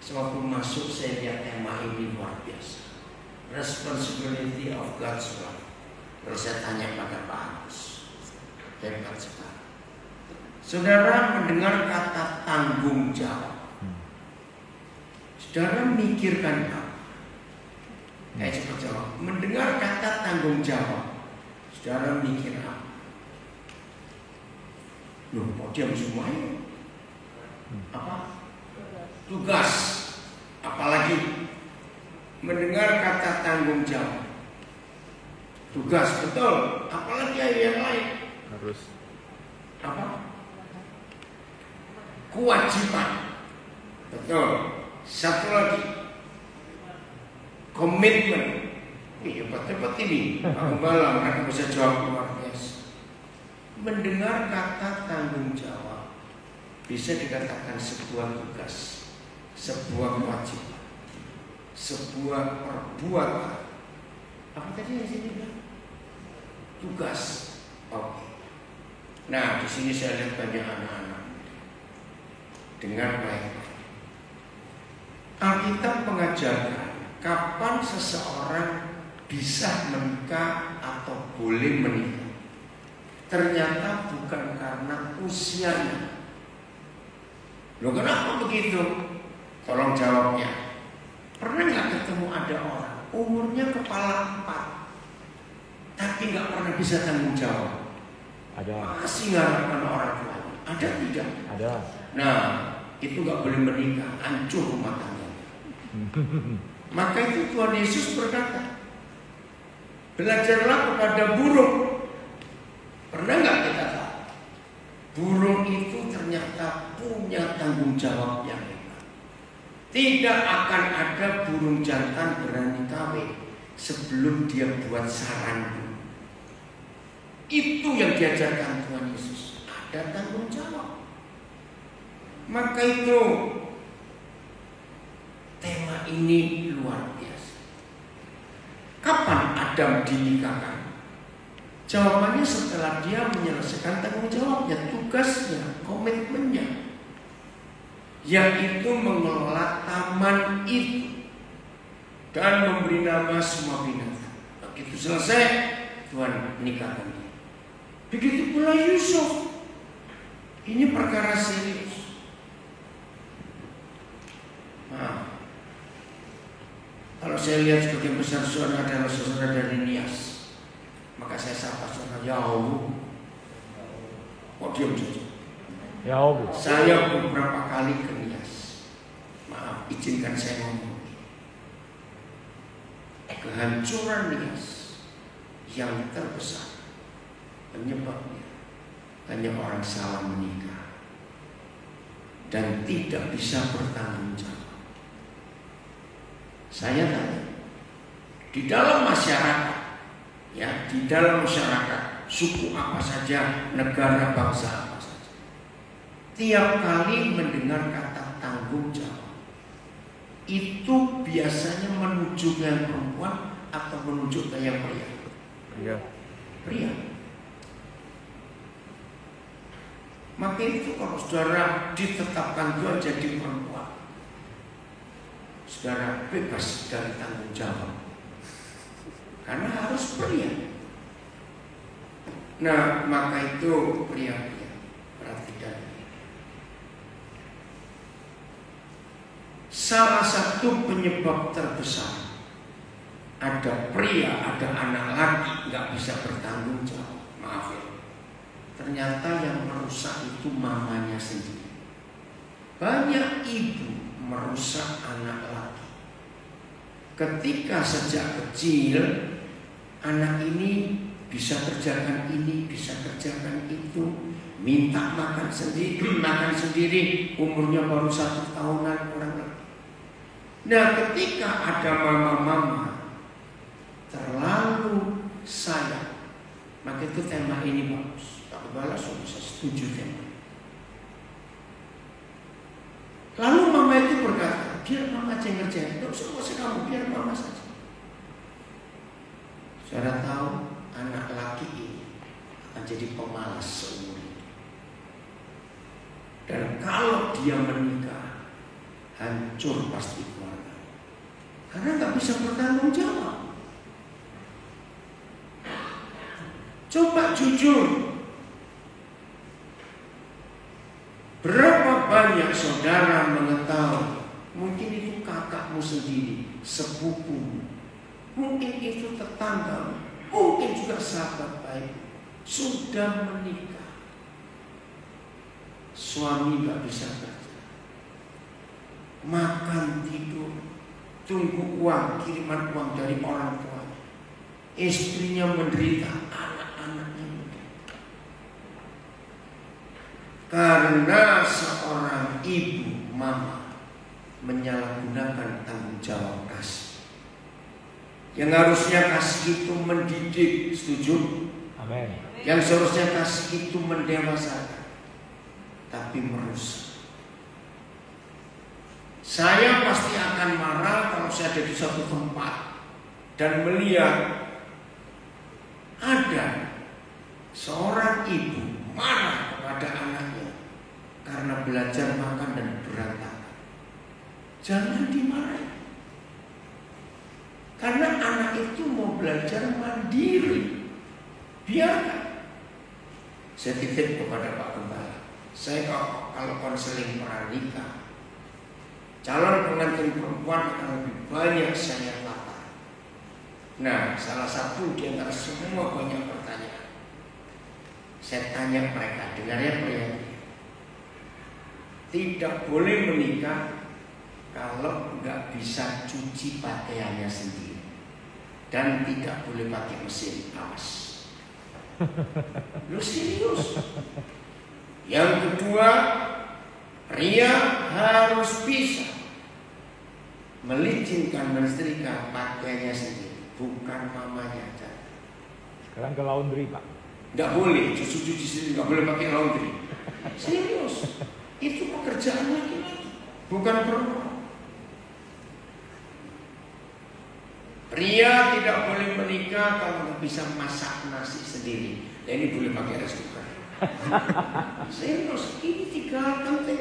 Sewaktu masuk saya lihat tema ini luar biasa, responsibility of God's love. Terus saya tanya pada Pak Agus, hebat sekali. Saudara mendengar kata tanggung jawab, saudara mikirkan apa? Cepat jawab. Mendengar kata tanggung jawab, saudara mikir apa? Loh, kok diam semuanya? Apa? Tugas. Apalagi mendengar kata tanggung jawab, tugas, betul. Apalagi yang lain? Harus. Apa? Kewajiban, betul. Satu lagi, komitmen. Hebat-hebat ini. Aku malam, mereka bisa jawab luar biasa. Mendengar kata tanggung jawab bisa dikatakan sebuah tugas, sebuah kewajiban, sebuah perbuatan. Apa tadi yang sini bilang? Tugas. Oke. Nah, di sini saya lihat banyak anak-anak. Dengar baik. Alkitab mengajarkan kapan seseorang bisa menikah atau boleh menikah. Ternyata bukan karena usianya. Loh, kenapa begitu? Tolong jawabnya. Pernah nggak ketemu ada orang umurnya kepala 4 tapi nggak pernah bisa tanggung jawab? Ada. Masih ngarepkan orang tua. Ada tidak? Ada. Nah, itu nggak boleh menikah, hancur rumah tangga. Maka itu Tuhan Yesus berkata, belajarlah kepada burung. Pernah nggak kita tahu? Burung itu ternyata punya tanggung jawab yang hebat. Tidak akan ada burung jantan berani kawin sebelum dia buat sarang. Itu yang diajarkan Tuhan Yesus. Ada tanggung jawab. Maka itu tema ini luar biasa. Kapan Adam dinikahkan? Jawabannya setelah dia menyelesaikan tanggung jawabnya, tugasnya, komitmennya, yaitu mengelola taman itu dan memberi nama semua binatang. Begitu selesai, Tuhan nikahkan dia. Begitu pula Yusuf. Ini perkara serius. Nah, kalau saya lihat sebagian besar saudara adalah saudara dari Nias, maka saya sapa saudara, ya Allah. Kok diam saja? Ya Allah. Saya beberapa kali ke Nias. Maaf, izinkan saya ngomong. Kehancuran Nias yang terbesar penyebabnya hanya orang salah menikah dan tidak bisa bertanggung jawab. Saya tanya, di dalam masyarakat, ya, di dalam masyarakat, suku apa saja, negara bangsa apa saja, tiap kali mendengar kata tanggung jawab, itu biasanya menuju ke yang perempuan atau menuju ke yang pria? Iya. Pria. Maka itu kalau saudara ditetapkan Tuhan jadi perempuan, saudara bebas dari tanggung jawab, karena harus pria. Nah, maka itu pria-pria, perhatikan. Salah satu penyebab terbesar ada pria, ada anak laki nggak bisa bertanggung jawab. Maaf ya, ternyata yang merusak itu mamanya sendiri. Banyak ibu merusak anak laki. Ketika sejak kecil anak ini bisa kerjakan ini, bisa kerjakan itu, minta makan sendiri, umurnya baru 1 tahunan kurang lebih. Nah, ketika ada mama-mama terlalu sayang, maka itu tema ini bagus. Pak Kepala bisa setuju tema. Lalu mama itu berkata, biar mama aja yang ngerjain, tidak usah kamu, biar mama saja. Saudara tahu, anak laki ini akan jadi pemalas seumur hidup. Dan kalau dia menikah, hancur pasti keluarga. Karena nggak bisa bertanggung jawab. Coba jujur, berapa banyak saudara mengetahui, mungkin itu kakakmu sendiri, sepupumu, mungkin itu tetanggamu, mungkin juga sahabat baik, sudah menikah, suami nggak bisa kerja, makan tidur, tunggu uang, kiriman uang dari orang tua, istrinya menderita, anak-anaknya menderita. Karena seorang ibu, mama menyalahgunakan tanggung jawab kasih. Yang harusnya kasih itu mendidik, setuju? Amin. Yang seharusnya kasih itu mendewasakan, tapi merusak. Saya pasti akan marah kalau saya ada di suatu tempat dan melihat ada seorang ibu marah kepada anaknya karena belajar makan dan berantakan. Jangan dimarahi. Karena anak itu mau belajar mandiri. Biarkan. Saya titip kepada Pak Gembala. Saya kalau konseling pranikah, calon pengantin perempuan akan lebih banyak saya latih. Nah, salah satu di antara semua banyak pertanyaan. Saya tanya mereka, dengarnya pria. Tidak boleh menikah kalau nggak bisa cuci pakaiannya sendiri dan tidak boleh pakai mesin. Awas. Lu serius? Yang kedua, pria harus bisa melicinkan, mensetrika pakaiannya sendiri, bukan mamanya aja. Sekarang ke laundry, Pak. Nggak boleh, cuci sendiri, nggak boleh pakai laundry. Serius, itu pekerjaan laki-laki, bukan perempuan. Pria tidak boleh menikah kalau nggak bisa masak nasi sendiri. Ya, ini boleh pakai rice cooker. Serius, ini 3 hal penting.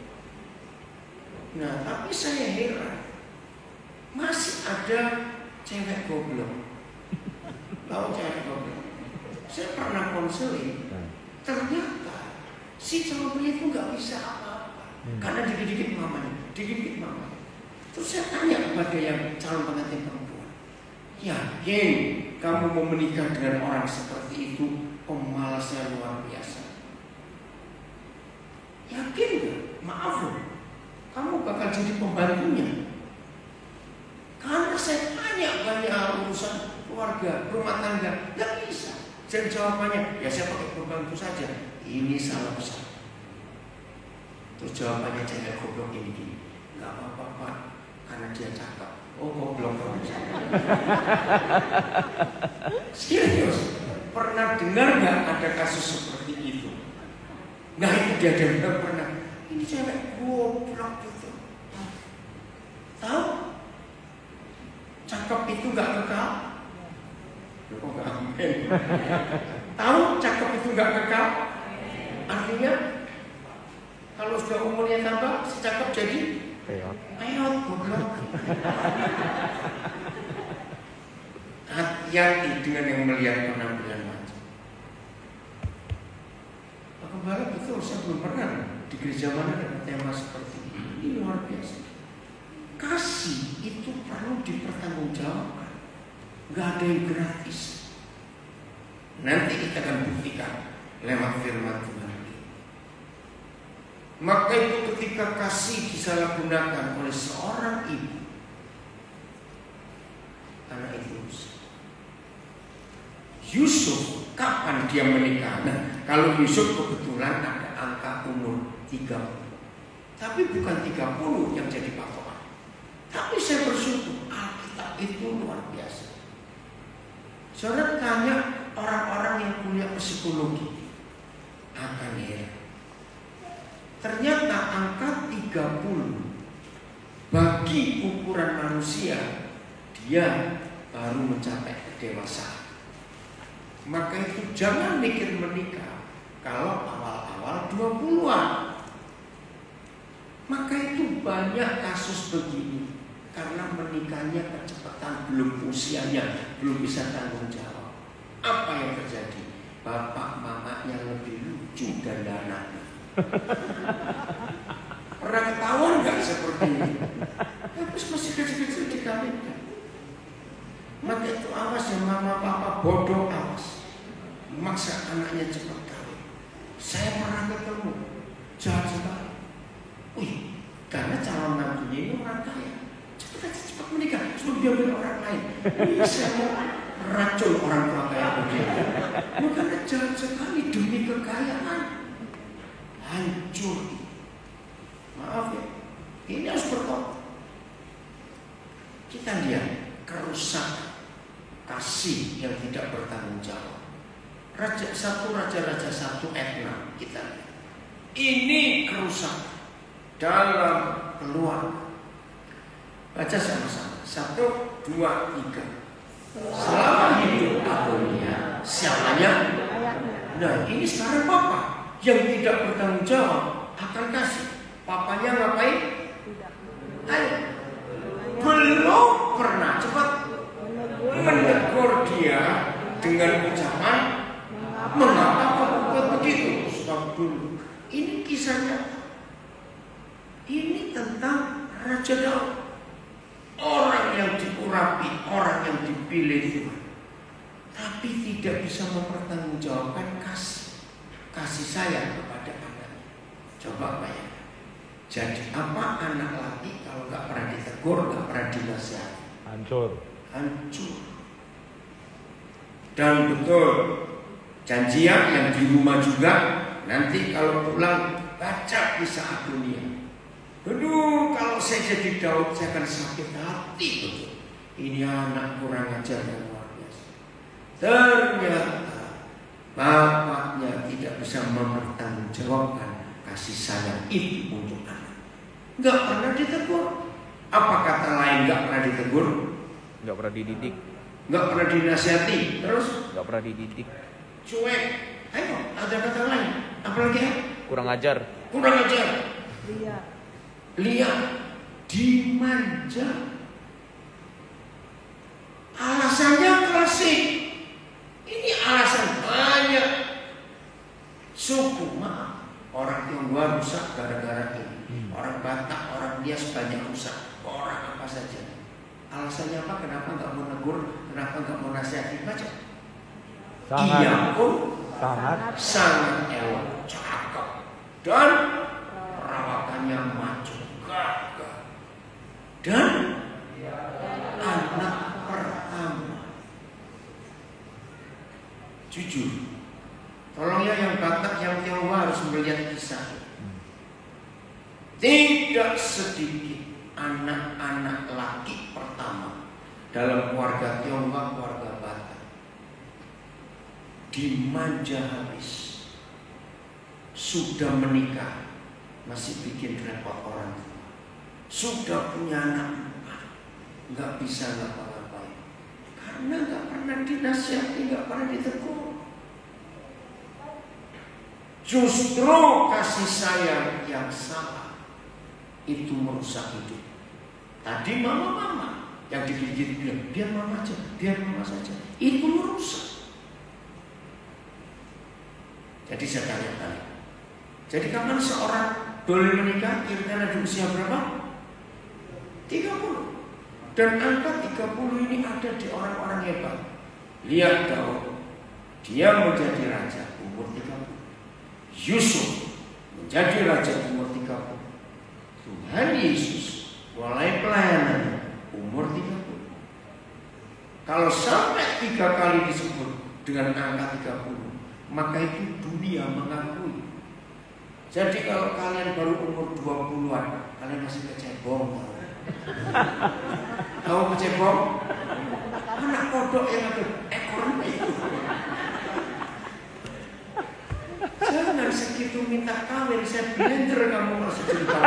Nah, tapi saya heran, masih ada cewek goblok. Tahu cewek goblok? Saya pernah konseling, ternyata si calon pria itu nggak bisa apa-apa, karena dikit-dikit mamanya, dikit-dikit mamanya. Terus saya tanya kepada yang calon pengantin perempuan, yakin kamu mau menikah dengan orang seperti itu? Pemalasnya luar biasa. Yakin gak? Maaf loh, kamu bakal jadi pembantunya. Karena saya tanya banyak urusan keluarga, rumah tangga, gak bisa. Dan jawabannya, ya saya pakai pembantu saja. Ini salah besar. Terus jawabannya cewek goblok gini-gini, gak apa-apa Pak, karena dia cakep. Oh goblok kamu. Serius, pernah dengar gak ada kasus seperti itu? Nah itu dia dengar pernah. Ini cewek goblok gitu. Tahu? Cakep itu gak kekal. Loh, kok gak amin? Tahu cakep itu gak kekal? Artinya kalau sudah umurnya tambah, si cakep jadi peot, goblok. Hati-hati dengan yang melihat penampilan wajah. Pak Gembala, betul, saya belum pernah di gereja mana ada tema seperti ini. Ini luar biasa. Kasih itu perlu dipertanggungjawabkan. Gak ada yang gratis. Nanti kita akan buktikan lewat firman Tuhan. Maka itu ketika kasih disalahgunakan oleh seorang ibu, anak itu Yusuf, kapan dia menikah? Nah, kalau Yusuf kebetulan ada angka umur 30. Tapi bukan 30 yang jadi patokan. Tapi saya bersyukur Alkitab itu luar biasa. Saudara tanya orang-orang yang punya psikologi akan heran. Ternyata angka 30 bagi ukuran manusia dia baru mencapai kedewasaan. Maka itu jangan mikir menikah kalau awal-awal 20-an. Maka itu banyak kasus begini karena menikahnya kecepatan, belum usianya, belum bisa tanggung jawab. Apa yang terjadi? Bapak mama yang lebih lucu dan anaknya. Pernah ketahuan nggak seperti ini? Habis masih kecil-kecil dikawinkan. Maka itu awas ya, mama papa bodoh, awas. Maksa anaknya cepat kawin. Saya pernah ketemu, jahat sekali. Wih, karena calon mantunya ini orang kaya. Cepat menikah, cuma diambil orang lain. Ini saya mau racun orang tua kaya begini. Bukan jahat sekali demi kekayaan. Hancur. Maaf ya, ini harus bertobat. Kita lihat kerusakan kasih yang tidak bertanggung jawab. Raja 1 ayat 6 kita lihat. Ini kerusakan dalam keluarga. Baca sama-sama. 1, 2, 3. Selama hidup Adonia, siapanya? Nah, ini sekarang papa yang tidak bertanggung jawab akan kasih. Papanya ngapain? Ayo. Belum pernah cepat menegur dia dengan ucapan mengapa kau buat begitu? Stop dulu. Ini kisahnya. Ini tentang Raja Daud, orang yang diurapi, orang yang dipilih Tuhan, tapi tidak bisa mempertanggungjawabkan kasih sayang kepada anaknya. Coba bayangkan. Jadi apa anak laki kalau nggak pernah ditegur, nggak pernah dinasihati? Hancur. Dan betul, janjian yang di rumah juga. Nanti kalau pulang baca kisah Adonia. Aduh, kalau saya jadi Daud, saya akan sakit hati betul. Ini anak kurang ajar dan luar biasa. Ternyata bapaknya tidak bisa mempertanggungjawabkan kasih sayang itu untuk anak. Nggak pernah ditegur. Apa kata lain nggak pernah ditegur? Nggak pernah dididik. Nggak pernah dinasihati. Terus? Nggak pernah dididik. Cuek. Ayo, ada kata lain. Apalagi ya? Kurang ajar. Kurang ajar. Lihat, dimanja. Alasannya klasik. Ini alasan banyak. Suku, maaf. Orang Tionghoa rusak gara-gara ini. Orang Batak, orang Nias banyak rusak. Orang apa saja. Alasannya apa? Kenapa nggak mau negur? Kenapa nggak mau nasihati? Baca. Sangat. Iya pun Sangat. elok, cakep, dan perawakannya maju, gagah, dan anak pertama. Jujur, tolong ya yang Batak, yang Tionghoa harus melihat kisah. Tidak sedikit anak-anak laki pertama dalam keluarga Tionghoa, keluarga Batak, dimanja habis. Sudah menikah masih bikin repot orang tua. Sudah punya anak 4, nggak bisa ngapa-ngapain karena nggak pernah dinasihati, nggak pernah ditegur. Justru kasih sayang yang salah itu merusak hidup. Tadi mama-mama yang digigit bilang, biar mama aja, biar mama saja. Itu merusak. Jadi saya tanya-tanya. Jadi kapan seorang boleh menikah? Kira-kira di usia berapa? 30. Dan angka 30 ini ada di orang-orang hebat. Lihat Daud, dia menjadi raja umur 30. Yusuf menjadi raja umur 30. Tuhan Yesus mulai pelayanannya umur 30. Kalau sampai 3 kali disebut dengan angka 30, maka itu dunia mengakui. Jadi kalau kalian baru umur 20-an, kalian masih kecebong. Tahu kecebong? Anak kodok yang ada ekornya itu. Jangan segitu minta kawin, saya blender kamu masih cerita.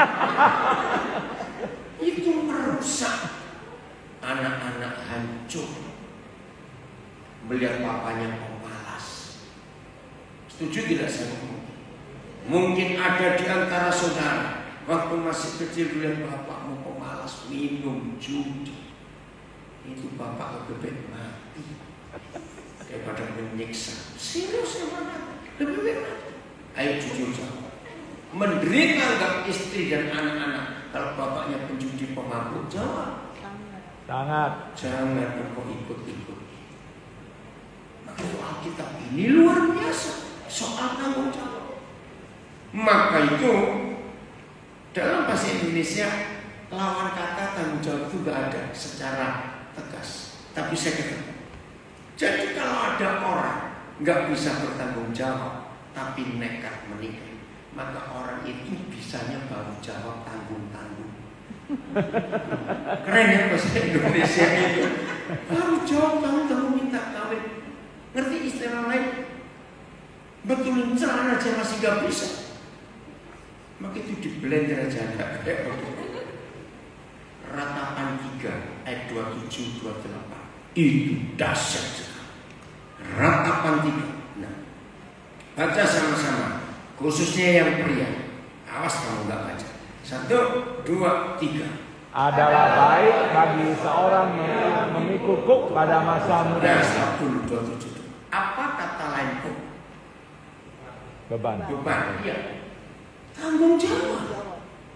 Itu merusak. Anak-anak hancur melihat papanya pemalas. Setuju tidak saya ngomong? Mungkin ada di antara saudara Waktu masih kecil lihat bapakmu pemalas minum judi, itu bapak lebih baik mati daripada menyiksa. Serius emang lebih baik mati. Ayo jujur jawab. Menderita nggak istri dan anak-anak kalau bapaknya penjudi pemabuk? Jawab. Sangat. Jangan engkau ikut-ikut. Maka Alkitab ini luar biasa soal tanggung jawab. Maka itu dalam bahasa Indonesia lawan kata tanggung jawab itu gak ada secara tegas. Tapi saya katakan, jadi kalau ada orang gak bisa bertanggung jawab tapi nekat menikah, maka orang itu bisanya baru jawab tanggung-tanggung. Keren ya bahasa Indonesia itu. Baru jawab tanggung-tanggung minta kawin. Ngerti istilah lain? Betulin celana aja masih gak bisa. Maka itu di blender aja gak kayak begitu. Ratapan 3 ayat 27-28 itu dahsyat sekali. Ratapan 3. Nah, baca sama-sama, khususnya yang pria. Awas kamu gak baca. 1, 2, 3. Adalah baik bagi seorang memikul kuk pada masa muda. Nah, 27. Apa kata lain kuk? Beban. Beban, iya. Tanggung jawab.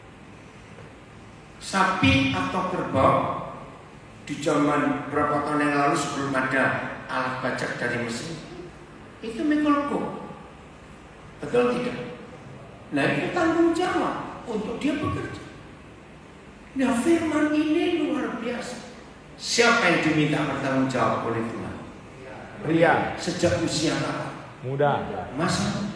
Sapi atau kerbau di zaman berapa tahun yang lalu sebelum ada alat bajak dari Mesir itu mikul kuk. Betul tidak? Nah itu tanggung jawab untuk dia bekerja. Nah firman ini luar biasa. Siapa yang diminta bertanggung jawab oleh Tuhan? Pria. Sejak usia berapa? Muda. Masa?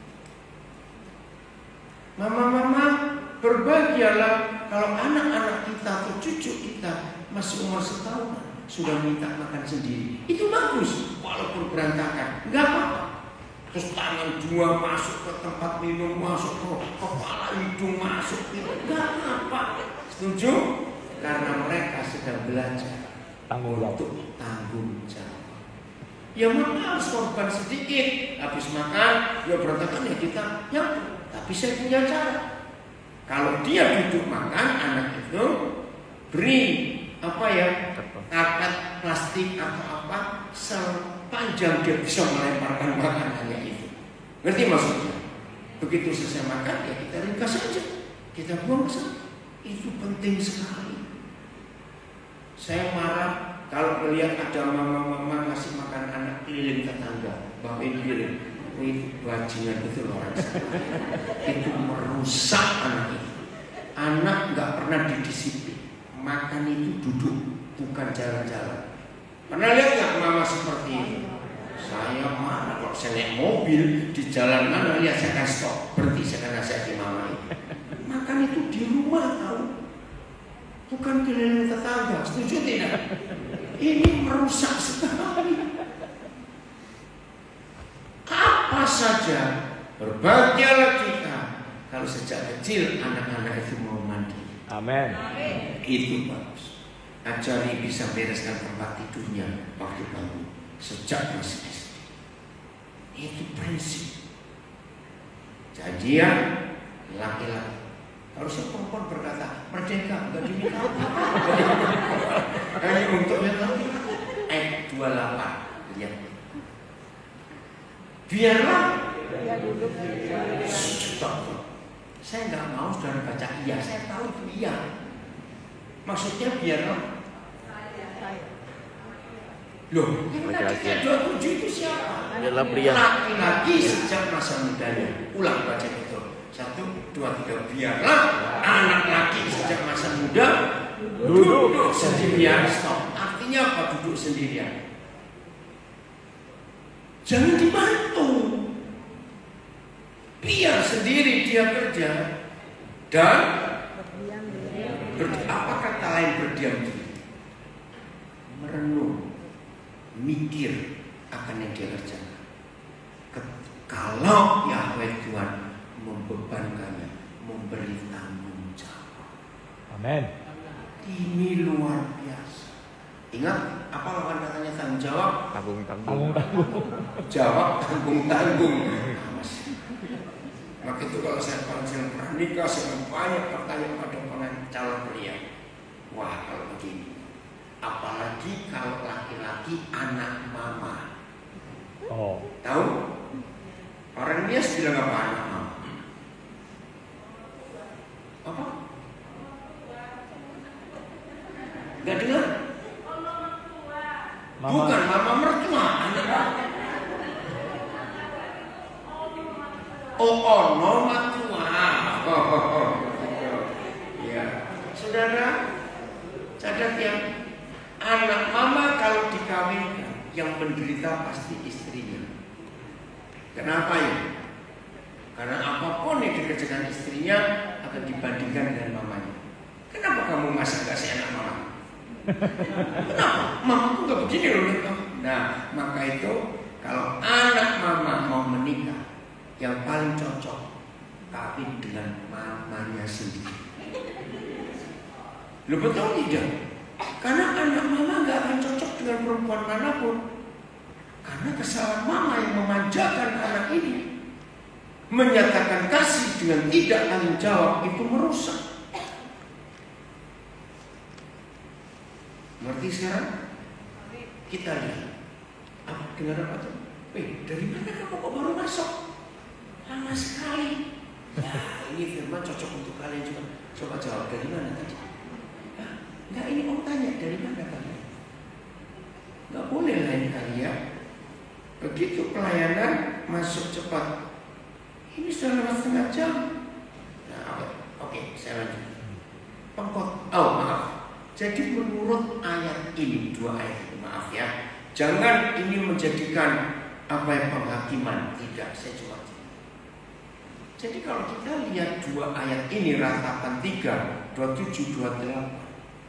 Mama-mama berbahagialah kalau anak-anak kita atau cucu kita masih umur setahun sudah minta makan sendiri. Itu bagus, walaupun berantakan, nggak apa-apa. Terus tangan 2 masuk ke tempat minum, masuk ke kepala hidung masuk, nggak apa. Setuju? Karena mereka sedang belajar Tanggung jawab. untuk tanggung jawab. Ya maka harus korban sedikit, habis makan, ya berantakan ya kita, ya. Tapi saya punya cara. Kalau dia duduk makan, anak itu beri karpet plastik atau apa sepanjang dia bisa melemparkan makanannya itu. Ngerti maksudnya? Begitu selesai makan, ya kita ringkas saja, kita buang ke sana. Itu penting sekali. Saya marah kalau melihat ada mama-mama ngasih makan anak keliling tetangga, bawain piring. Itu bajingan itu orang itu merusak anak itu. Anak nggak pernah didisiplin. Makan itu duduk, bukan jalan-jalan. Pernah lihat nggak mama seperti itu? Saya marah kalau saya naik mobil di jalan mana lihat saya akan stop, berhenti saya akan nasihati mama itu. Makan itu di rumah tahu, bukan keliling tetangga. Setuju tidak? Ini merusak sekali. Apa saja berbahagialah kita kalau sejak kecil anak-anak itu mau mandi. Amin. Itu bagus. Ajari bisa bereskan tempat tidurnya waktu bangun sejak masih SD. Itu prinsip. Jadi ya laki-laki. Harusnya perempuan berkata merdeka, enggak diminta hanya untuk yang laki-laki. Ayat 28 lihat. Biarlah saya nggak mau saudara baca iya, saya tahu itu iya. Maksudnya biarlah. Loh, laki-laki 27 itu siapa? Adalah pria. Laki-laki sejak masa mudanya. Ulang baca itu. 1, 2, 3. Biarlah anak laki sejak masa muda duduk sendirian. Stop. Artinya apa duduk sendirian? Jangan dibantu. Biar sendiri dia kerja. Dan apa kata lain berdiam diri? Merenung, mikir akan yang dia kerjakan. Kalau Yahweh Tuhan membebankannya, memberi tanggung jawab. Amin. Ini luar biasa. Ingat apa lawan katanya tanggung jawab? Tanggung-tanggung. Jawab tanggung-tanggung. Maka itu kalau saya panggil pranikah, saya banyak pertanyaan pada calon pria. Wah, kalau begini, apalagi kalau laki-laki anak mama. Oh. Tahu? Orang Nias bilang apa anak mama? Apa? Gak dengar? Mama. Bukan mama mertua, anak mama. Oh, nomor tua. Ya, saudara, catat ya. Anak mama kalau dikawinkan, yang menderita pasti istrinya. Kenapa ya? Karena apapun yang dikerjakan istrinya akan dibandingkan dengan mamanya. Kenapa kamu masak gak seenak mama? Kenapa? Mamaku gak begini loh. Nah, maka itu kalau anak mama mau menikah, yang paling cocok kawin dengan mamanya sendiri. Lu betul tidak? Karena anak mama gak akan cocok dengan perempuan manapun. Karena kesalahan mama yang memanjakan anak ini, menyatakan kasih dengan tidak tanggung jawab, itu merusak. Ngerti sekarang? Kita lihat. Dengar apa tuh? Dari mana kamu kok baru masuk? Lama sekali. Ya, ini firman cocok untuk kalian juga. Coba jawab, dari mana tadi? Enggak, ini om tanya, dari mana kalian? Enggak boleh lain kali ya. Begitu pelayanan masuk cepat. Ini sudah lewat setengah jam. Nah, oke, saya lanjut. Maaf. Jadi menurut ayat ini, 2 ayat ini, maaf ya. Jangan ini menjadikan apa yang penghakiman. Tidak, saya cuma. Jadi kalau kita lihat 2 ayat ini, ratakan 3, 27, 28.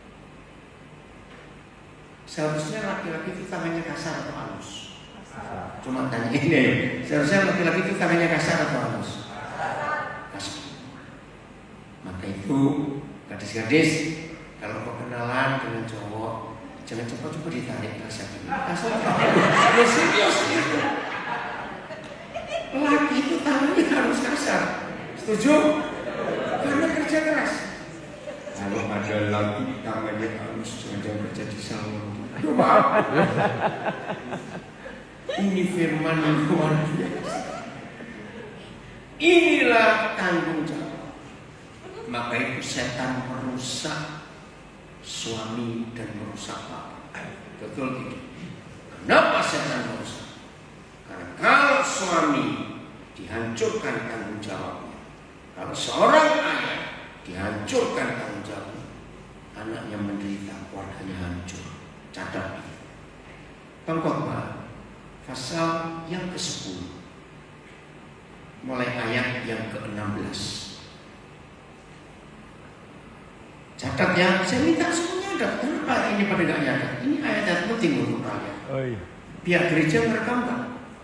Seharusnya laki-laki itu tangannya kasar atau halus? Cuma tanya ini, seharusnya laki-laki itu tangannya kasar atau halus? Kasar. Maka itu gadis-gadis, kalau perkenalan dengan cowok, jangan coba-coba ditarik kasar. Kasar apa? Serius itu. Laki itu tangannya harus kasar. Setuju? Karena kerja keras. Kalau ada laki tangannya halus, jangan kerja di salon. Maaf. Ini firman yang luar biasa. Inilah tanggung jawab. Maka itu setan merusak suami dan merusak bapak. Betul tidak? Kenapa setan merusak? Karena kalau suami dihancurkan tanggung jawabnya, kalau seorang ayah dihancurkan tanggung jawabnya, anaknya menderita, keluarganya hancur. Catat. Pengkhotbah pasal yang ke-10, mulai ayat yang ke-16. Catat ya, saya minta semuanya ada. Kenapa ini pada gak nyata? Ini ayat-ayat penting untuk kalian. Pihak gereja merekam kan?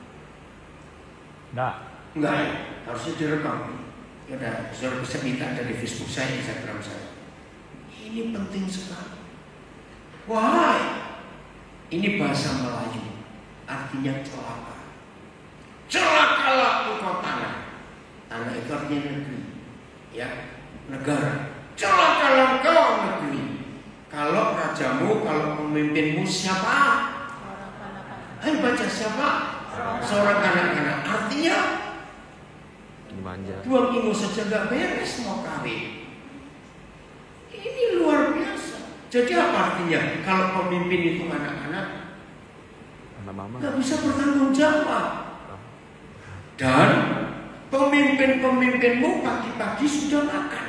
Enggak ya, harusnya direkam. Ya udah, saudara bisa minta ada di Facebook saya, Instagram saya. Ini penting sekali. Wahai, ini bahasa Melayu, artinya celaka. Celakalah engkau tanah. Tanah itu artinya negeri, ya, negara. Celakalah engkau negeri. Kalau rajamu, kalau pemimpinmu siapa? Ayo baca siapa? Seorang anak-anak. Artinya dimanja. 2 minggu saja gak beres mau kawin. Ini luar biasa. Jadi apa artinya? Kalau pemimpin itu anak-anak, gak bisa bertanggung jawab. Dan pemimpin-pemimpinmu pagi-pagi sudah makan.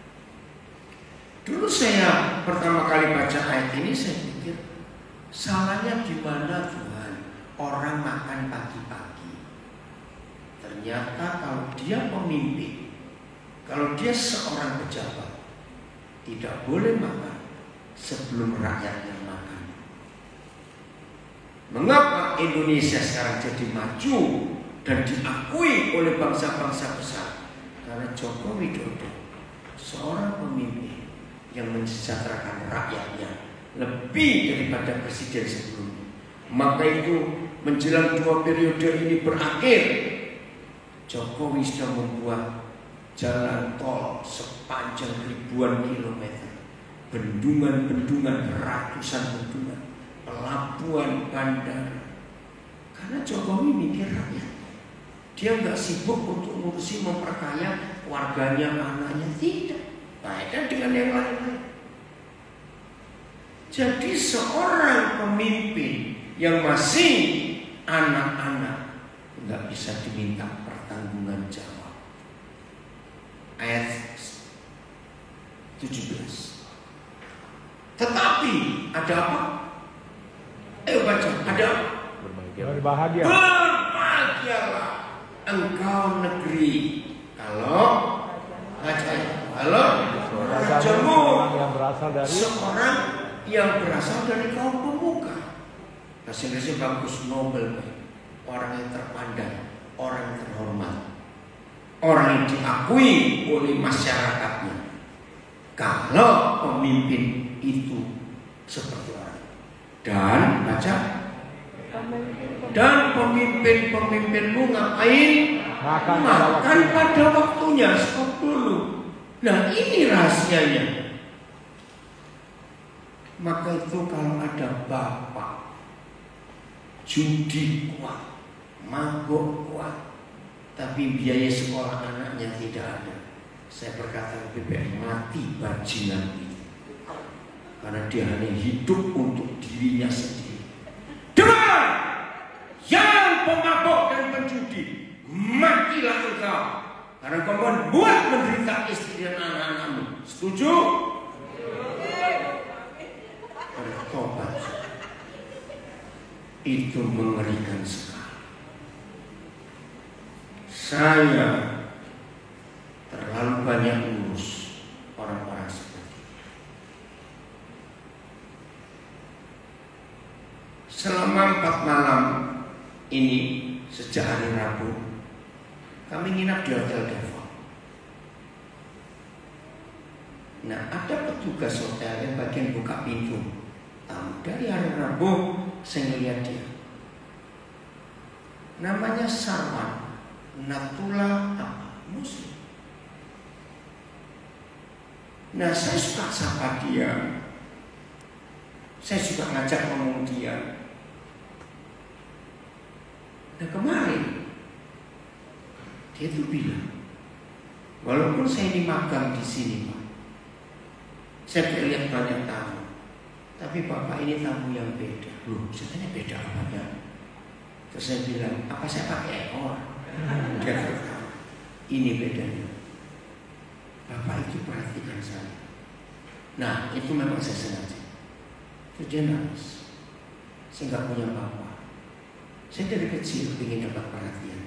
Dulu saya pertama kali baca ayat ini, saya pikir salahnya gimana Tuhan? Orang makan pagi-pagi. Ternyata kalau dia pemimpin, kalau dia seorang pejabat, tidak boleh makan sebelum rakyatnya makan. Mengapa Indonesia sekarang jadi maju dan diakui oleh bangsa-bangsa besar? Karena Joko Widodo, seorang pemimpin yang mensejahterakan rakyatnya lebih daripada presiden sebelumnya. Maka itu menjelang 2 periode ini berakhir, Jokowi sudah membuat jalan tol sepanjang ribuan kilometer, bendungan-bendungan, ratusan bendungan, pelabuhan, bandara. Karena Jokowi mikir rakyat. Dia nggak sibuk untuk ngurusi memperkaya warganya, anaknya, tidak. Beda dengan yang lain-lain. Jadi seorang pemimpin yang masih anak-anak nggak bisa diminta pertanggungan jawab. Ayat 17. Tetapi ada apa? Ayo baca. Ada apa? Berbahagia. Berbahagialah engkau negeri kalau rajamu yang berasal dari seorang yang berasal dari kaum pemuka. Bahasa Inggrisnya bagus, noble, orang yang terpandang, orang yang terhormat, orang yang diakui oleh masyarakatnya. Kalau pemimpin itu seperti orang, dan baca, dan pemimpin-pemimpinmu ngapain? Makan pada waktunya. Stop dulu. Nah, ini rahasianya. Maka itu kalau ada bapak judi kuat, mabuk kuat, tapi biaya sekolah anaknya tidak ada, saya berkata lebih baik mati bajingan itu, karena dia hanya hidup untuk dirinya sendiri. Dengar, yang pemabuk dan penjudi, matilah engkau, karena kau membuat menderita istri dan anak-anakmu. Setuju? Bertobat. Itu mengerikan sekali. Saya terlalu banyak urus orang-orang seperti itu. Selama 4 malam ini sejak hari Rabu kami nginap di Hotel Devon. Nah, ada petugas hotel yang bagian buka pintu. Dari hari Rabu saya melihat dia. Namanya Sarwan Natula Muslim. Nah, saya suka sapa dia. Saya juga ngajak ngomong dia. Nah, kemarin dia tuh bilang, walaupun saya ini magang di sini, Pak, saya lihat banyak tamu, tapi Bapak ini tamu yang beda. Loh, saya tanya beda apanya? Terus saya bilang, apa saya pakai ekor? Dia berkata, ini bedanya. Bapak itu perhatikan saya. Nah, itu memang saya sengaja. Terus dia nangis. Saya nggak punya bapak. Saya dari kecil ingin dapat perhatian.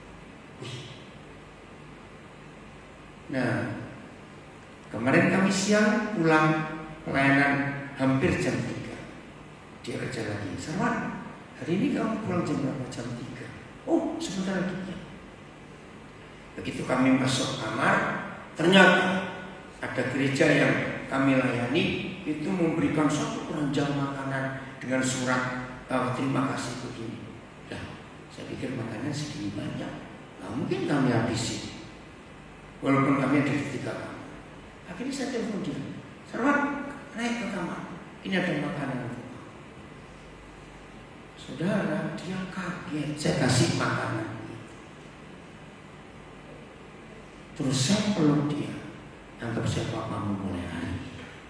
Nah, kemarin kami siang pulang pelayanan hampir jam 3. Dia kerja lagi. Sarwan, hari ini kamu pulang jam berapa? Jam 3. Oh, sebentar lagi ya. Begitu kami masuk kamar, ternyata ada gereja yang kami layani itu memberikan satu keranjang makanan dengan surat terima kasih begini. Nah, saya pikir makanan segini banyak, nggak mungkin kami habisin. Walaupun kami ada di 3 kamar. Akhirnya saya telepon dia, Sarwan, naik ke kamar. Ini ada makanan. Saudara, dia kaget. Saya kasih makanan. Terus saya peluk dia. Anggap saya papamu mulai hari ini.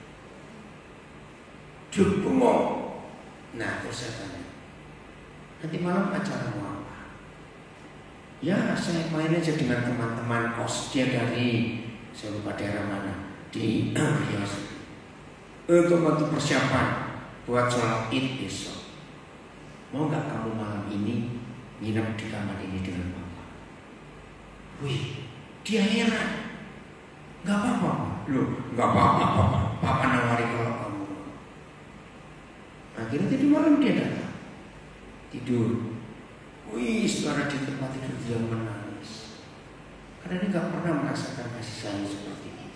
Dia bengong. Nah, terus saya tanya, nanti malam acaramu apa? Ya, saya main aja dengan teman-teman kos. Dia dari, saya lupa daerah mana, di Riau. Untuk waktu persiapan buat sholat Id besok. Mau gak kamu malam ini nginep di kamar ini dengan Bapak? Wih, dia heran. Gak apa-apa. Loh, gak apa-apa. Papa nawari kalau kamu. Akhirnya tadi malam dia datang. Tidur. Wih, suara di tempat tidur dia menangis. Karena dia gak pernah merasakan kasih sayang seperti ini.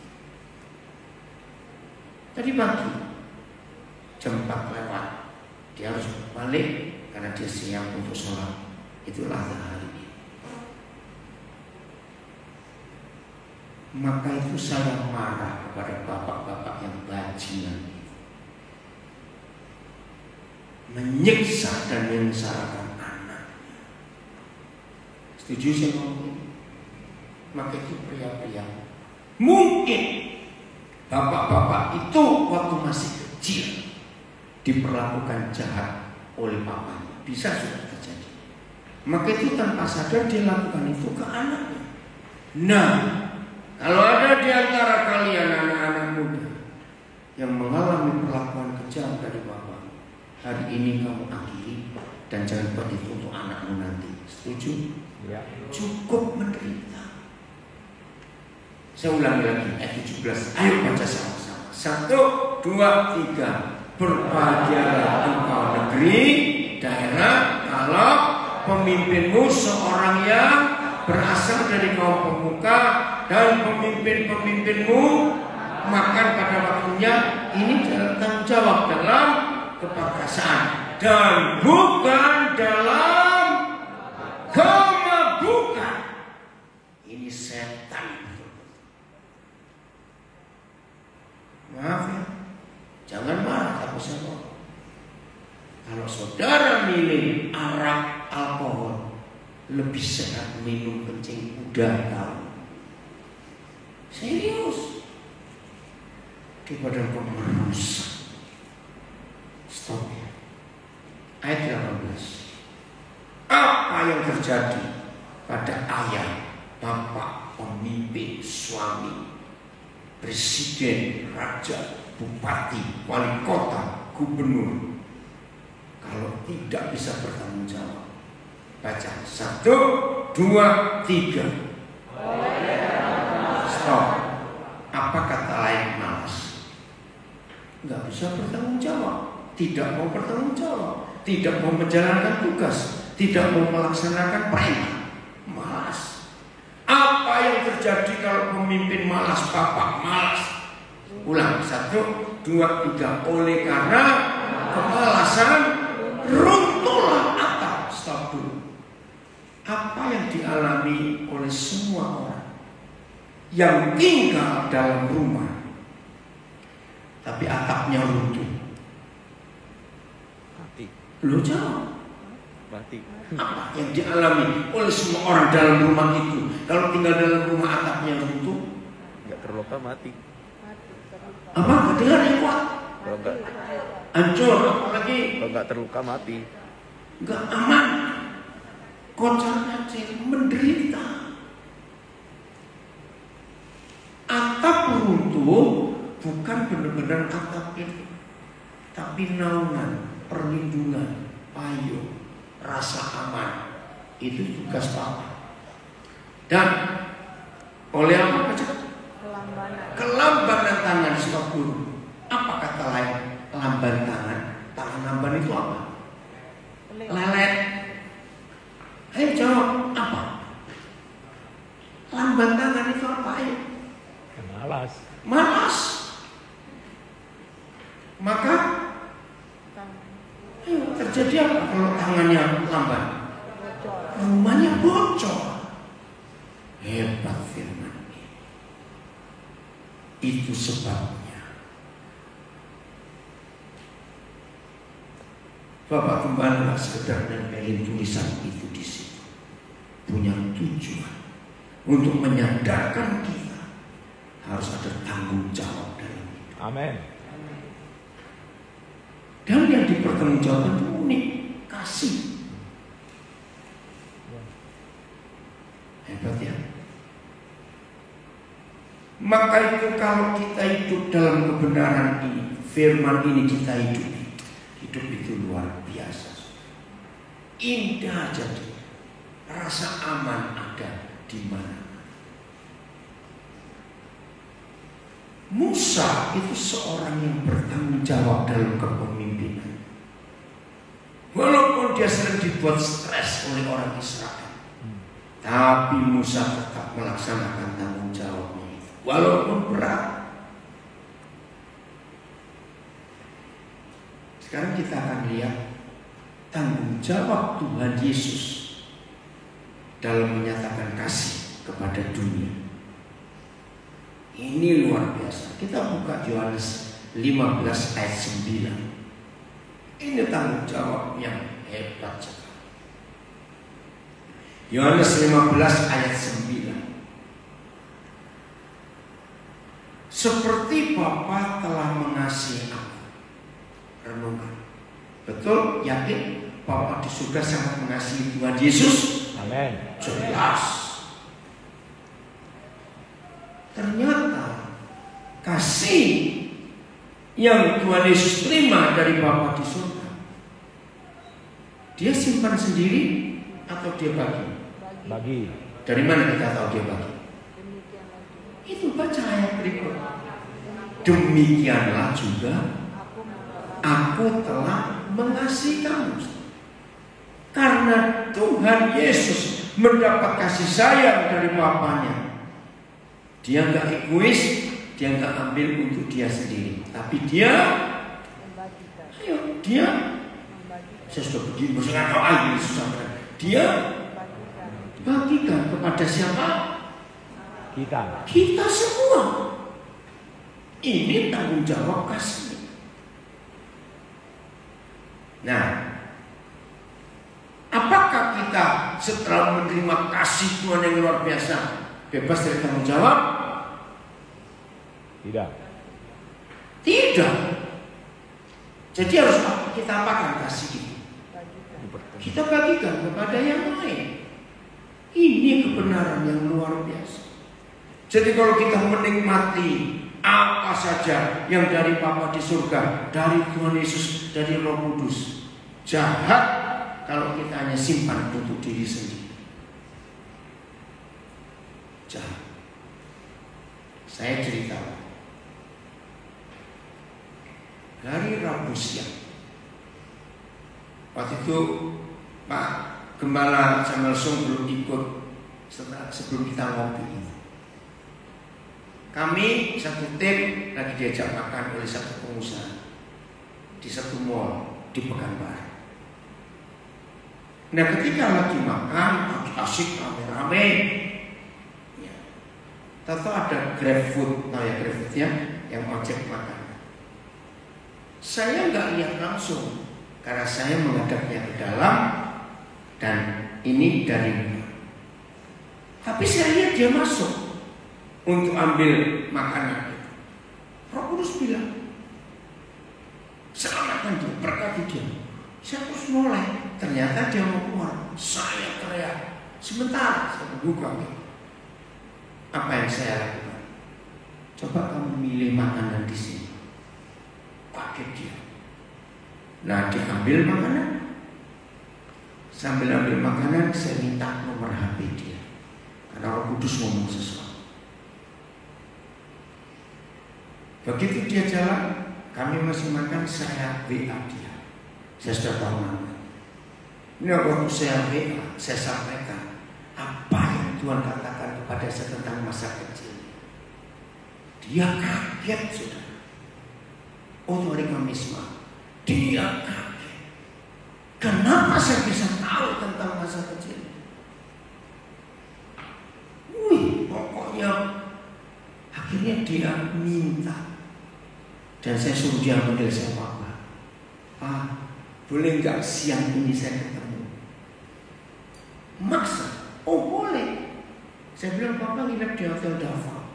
Tadi pagi jam 4 lewat, dia harus balik karena dia siap untuk sholat. Itulah hari ini. Maka itu saya marah kepada bapak-bapak yang bajingan, menyiksa dan menyengsarakan anak. Setuju saya ngomong? Maka itu pria-pria, mungkin bapak-bapak itu waktu masih kecil diperlakukan jahat oleh papanya, bisa sudah terjadi. Maka itu tanpa sadar dia lakukan itu ke anaknya. Nah, kalau ada di antara kalian anak-anak muda yang mengalami perlakuan kejam dari bapak, hari ini kamu akhiri dan jangan buat itu untuk anakmu nanti. Setuju? Ya. Cukup menderita. Saya ulangi lagi ayat 17. Ayo baca sama-sama. 1, 2, 3. Berbahagialah engkau negeri, daerah, kalau pemimpinmu seorang yang berasal dari kaum pemuka dan pemimpin-pemimpinmu makan pada waktunya. Ini tanggung jawab dalam keperkasaan dan bukan dalam kemabukan. Ini setan. Maaf ya, jangan marah tapi saya mau. Kalau saudara milih arak, alkohol, lebih sehat minum kencing kuda tahu. Serius. Daripada merusak. Stop ya. Ayat 18. Apa yang terjadi pada ayah, bapak, pemimpin, suami, presiden, raja, bupati, wali kota, gubernur, kalau tidak bisa bertanggung jawab? Baca 1, 2, 3. Stop. Apa kata lain? Malas. Nggak bisa bertanggung jawab, tidak mau bertanggung jawab, tidak mau menjalankan tugas, tidak mau melaksanakan perintah. Malas. Apa yang terjadi kalau pemimpin malas, bapak malas? Ulang 1, 2, 3. Oleh karena kemalasan runtuhlah atap. Stop dulu. Apa yang dialami oleh semua orang yang tinggal dalam rumah tapi atapnya runtuh? Mati. Lu jawab. Mati. Apa yang dialami oleh semua orang dalam rumah itu kalau tinggal dalam rumah atapnya runtuh? Nggak terluka mati. Apa? Gak dengar yang kuat? Kalau nggak Hancur, apalagi kalau nggak terluka mati. gak aman, kocar-kacir, menderita. Atap runtuh bukan benar-benar atap itu, tapi naungan, perlindungan, payung, rasa aman. Itu tugas Papa. Dan oleh apa baca? Kelambanan tangan. Stop dulu. Apa kata lain? Lamban tangan. Tangan lamban itu apa? Lelet. Ayo jawab, apa? Lamban tangan itu apa? Ayo. Malas. Malas. Maka ayo, terjadi apa kalau tangannya lamban? Rumahnya bocor. Hebat firman ini. Itu sebabnya Bapak Gembala sekedar nempelin tulisan itu di situ, punya tujuan untuk menyadarkan kita harus ada tanggung jawab dalam hidup. Amin. Dan yang dipertanggungjawabkan itu unik, kasih. Hebat ya. Maka itu kalau kita hidup dalam kebenaran ini, firman ini kita hidup. Hidup itu luar biasa, indah jadi, rasa aman ada di mana. Musa itu seorang yang bertanggung jawab dalam kepemimpinan. Walaupun dia sering dibuat stres oleh orang Israel, tapi Musa tetap melaksanakan tanggung jawabnya, walaupun berat. Sekarang kita akan lihat tanggung jawab Tuhan Yesus dalam menyatakan kasih kepada dunia. Ini luar biasa. Kita buka Yohanes 15 ayat 9. Ini tanggung jawab yang hebat sekali. Yohanes 15 ayat 9. Seperti Bapa telah mengasihi aku. Renungkan. Betul? Yakin? Bapa di surga sangat mengasihi Tuhan Yesus? Amin. Jelas. Ternyata kasih yang Tuhan Yesus terima dari Bapa di surga, dia simpan sendiri atau dia bagi? Bagi. Dari mana kita tahu dia bagi? Itu baca ayat berikut. Demikianlah juga aku telah mengasihi kamu. Karena Tuhan Yesus mendapat kasih sayang dari Bapanya. Dia nggak egois, dia nggak ambil untuk dia sendiri, tapi dia, saya sudah begini, maksudnya nggak tahu susah. Dia bagikan kepada siapa? Kita semua. Ini tanggung jawab kasih. Nah, apakah kita setelah menerima kasih Tuhan yang luar biasa bebas dari tanggung jawab? Tidak. Jadi harus kita apakan kasih ini? Kita bagikan kepada yang lain. Ini kebenaran yang luar biasa. Jadi kalau kita menikmati apa saja yang dari Bapa di surga, dari Tuhan Yesus, dari Roh Kudus, jahat kalau kita hanya simpan untuk diri sendiri. Jahat. Saya cerita dari Rabu siang. Waktu itu Pak Gembala Samuel Sung belum ikut sebelum kita ngopi ini. Kami satu tim lagi diajak makan oleh satu pengusaha di satu mall di Pekanbaru. Nah ketika lagi makan, asik rame-rame, ya. Tahu ada GrabFood, tahu ya GrabFood ya, yang ojek makan. Saya nggak lihat langsung karena saya menghadapnya ke dalam dan ini dari luar. Tapi saya lihat dia masuk untuk ambil makanan. Roh Kudus bilang, selamatkan dia, berkati dia. Saya terus mulai, ternyata dia mau keluar. Saya teriak. Sebentar, saya buka. Apa yang saya lakukan? Coba kamu milih makanan di sini. Pakai dia. Nah, diambil makanan. Sambil ambil makanan, saya minta nomor HP dia. Karena Roh Kudus ngomong sesuatu. Begitu dia jalan, kami masih makan, saya WA dia. Saya sudah tahu nama. Ini waktu saya WA, saya sampaikan apa yang Tuhan katakan kepada saya tentang masa kecil. Dia kaget sudah. Oh hari Kamis, dia kaget. Kenapa saya bisa tahu tentang masa kecil? Pokoknya akhirnya dia minta. Dan saya suruh dia model saya, Pak, boleh nggak siang ini saya ketemu? Maksa? Oh boleh. Saya bilang Papa nginep di Hotel Dava.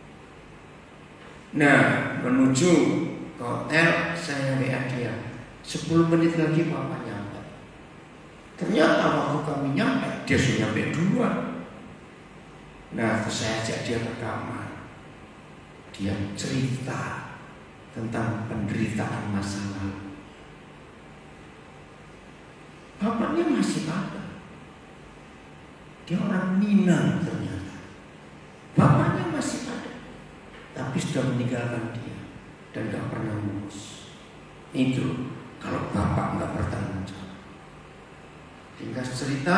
Nah menuju ke hotel saya WA dia. 10 menit lagi Papa nyampe. Ternyata waktu kami nyampe dia sudah nyampe duluan. Nah terus saya ajak dia ke kamar. Dia cerita tentang penderitaan masa lalu. Bapaknya masih ada. Dia orang Minang ternyata. Bapaknya masih ada, tapi sudah meninggalkan dia dan gak pernah ngurus. Itu kalau bapak gak bertanggung jawab. Ringkas cerita,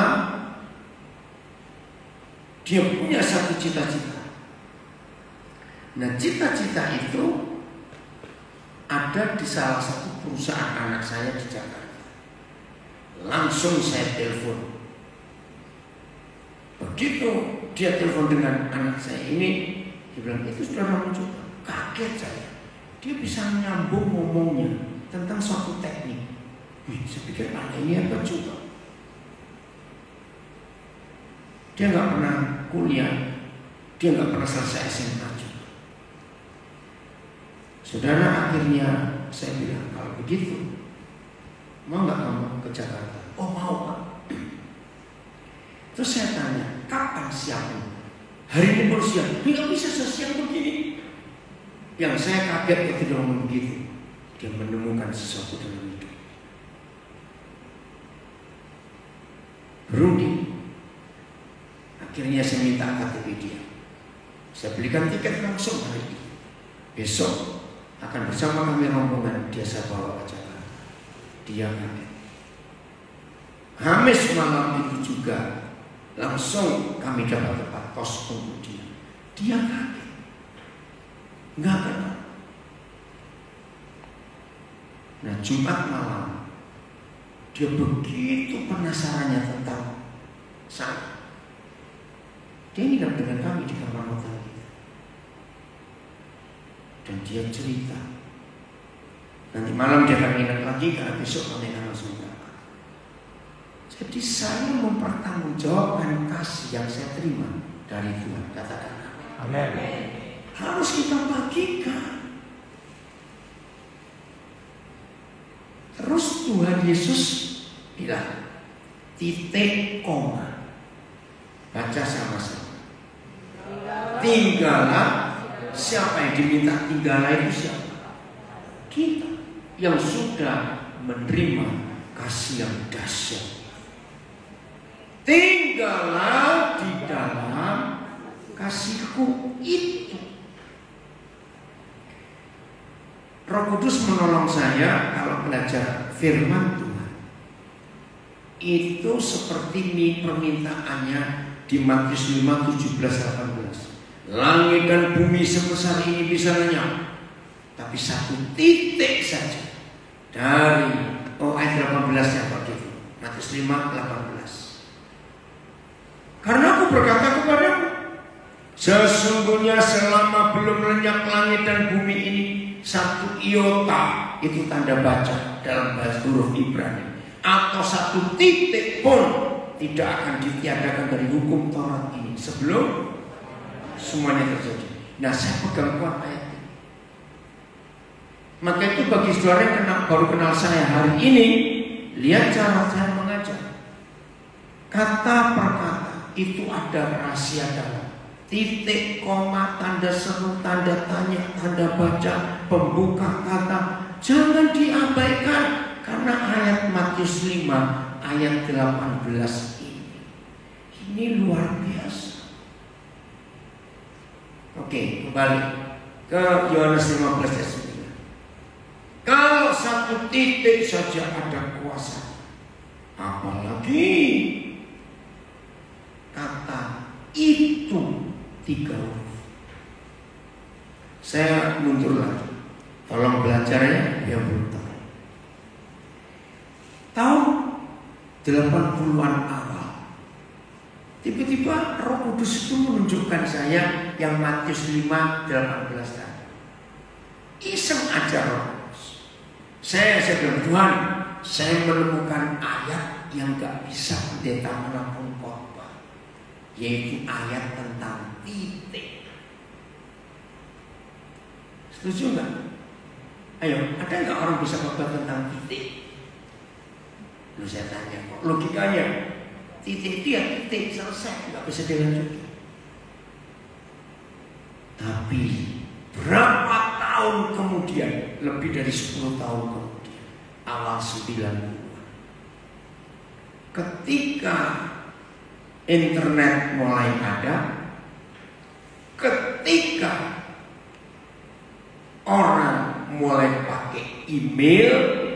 dia punya satu cita-cita. Nah cita-cita itu ada di salah satu perusahaan anak saya di Jakarta. Langsung saya telepon. Begitu dia telepon dengan anak saya ini, Dia bilang, itu saudara mencoba. Kaget saya. Dia bisa nyambung ngomongnya tentang suatu teknik. Saya pikir ini apa juga. Dia nggak pernah kuliah, dia nggak pernah selesai SMA juga. Saudara, akhirnya saya bilang, kalau begitu, mau nggak kamu ke Jakarta? Oh mau Pak. Terus saya tanya, kapan siapnya? Hari ini baru siap. Nggak bisa siap begini. Yang saya kaget ketika ngomong begitu, dia menemukan sesuatu dalam hidup. Berunding. Akhirnya saya minta KTP dia. Saya belikan tiket langsung hari ini. Besok akan bersama kami rombongan, dia saya bawa ke Jakarta. Dia kaget. Kamis malam itu juga langsung kami dapat tempat kos untuk dia. Dia kaget. Enggak kenal. Nah, Jumat malam dia begitu penasarannya tentang saya. Dia nginap dengan kami di kamar hotel kita. Dan dia cerita. Nanti malam dia akan nginap lagi karena besok kami akan langsung berangkat. Jadi saya mempertanggungjawabkan kasih yang saya terima dari Tuhan. Katakan amin. Harus kita bagikan. Terus Tuhan Yesus bilang, titik koma. Baca sama-sama. Tinggallah. Siapa yang diminta tinggallah itu siapa? Kita yang sudah menerima kasih yang dahsyat. Tinggallah di dalam kasihku itu. Roh Kudus menolong saya kalau belajar firman Tuhan. Itu seperti permintaannya di Matius 5, 17, 18. Langit dan bumi sebesar ini bisa lenyap, tapi satu titik saja dari ayat 18-nya begitu. Matius 5, 18. Karena aku berkata kepadamu, sesungguhnya selama belum lenyap langit dan bumi ini, satu iota, itu tanda baca dalam bahasa huruf Ibrani, atau satu titik pun tidak akan ditiadakan dari hukum Taurat ini sebelum semuanya terjadi. Nah, saya pegang kuat ayat ini. Maka itu bagi saudara yang baru kenal saya hari ini, lihat cara saya mengajar. Kata per kata itu ada rahasia dalam. Titik, koma, tanda seru, tanda tanya, tanda baca, pembuka kata, jangan diabaikan. Karena ayat Matius 5 ayat 18 ini luar biasa. Oke, kembali ke Yohanes 15 ayat 9. Kalau satu titik saja ada kuasa, apalagi kata itu 3 huruf. Saya mundur lagi. Tolong belajarnya yang belum tahu. Tahun 80-an awal, tiba-tiba Roh Kudus itu menunjukkan saya yang Matius 5, 18 tadi. Iseng aja Roh Kudus. Saya bilang, Tuhan, saya menemukan ayat yang gak bisa pendeta manapun khotbah, yaitu ayat tentang titik. Setuju nggak? Ayo, ada nggak orang bisa khotbah tentang titik? Lalu saya tanya, kok logikanya titik itu ya titik, selesai, nggak bisa dilanjutkan. Tapi berapa tahun kemudian, lebih dari 10 tahun kemudian, awal 90-an, ketika internet mulai ada, ketika orang mulai pakai email.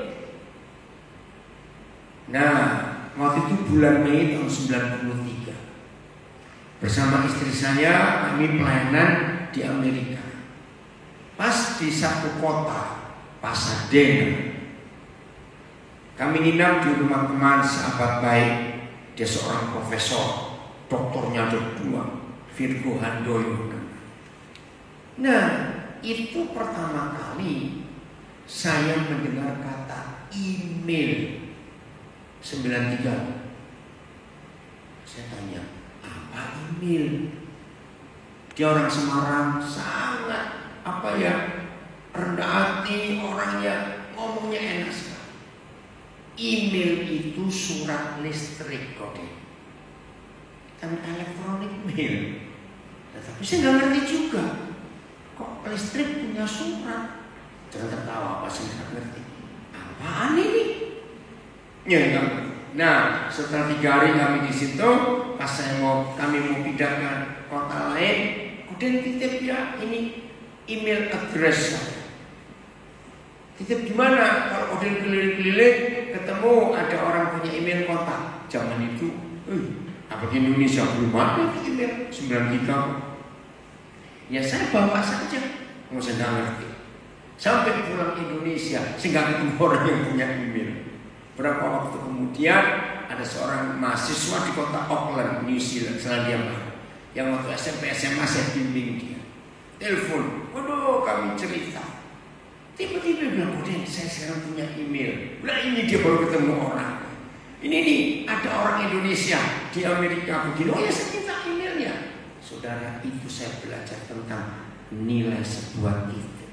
Nah, waktu itu bulan Mei tahun 93, bersama istri saya kami pelayanan di Amerika. Pas di satu kota, Pasadena, kami nginap di rumah teman sahabat baik. Dia seorang profesor, doktornya ada 2, Virgo Handoyo. Nah, itu pertama kali saya mendengar kata email 93. Saya tanya, apa email? Dia orang Semarang, sangat rendah hati orangnya, ngomongnya enak sekali. Email itu surat listrik kode, kan elektronik mail. Tapi saya nggak ngerti juga, kok listrik punya surat? Jangan tertawa, apa sih nggak ngerti? Apaan ini? Ya nggak. Nah, setelah 3 hari kami di situ, pas kami mau pindah ke kota lain, kemudian titip ya ini email address saya. Titip gimana? Kalau udah keliling-keliling ketemu ada orang punya email kota. Zaman itu, apa di Indonesia belum ada email 93. Ya saya bawa saja, nggak usah ngerti. Sampai pulang Indonesia, sehingga ketemu orang yang punya email. Berapa waktu kemudian ada seorang mahasiswa di kota Auckland, New Zealand, Selandia Baru, yang waktu SMP SMA saya bimbing dia. Telepon, waduh kami cerita. Tiba-tiba bilang, saya sekarang punya email. Nah ini dia baru ketemu orang. Ini nih ada orang Indonesia di Amerika begini. Oh ya saya minta emailnya. Saudara, itu saya belajar tentang nilai sebuah titik.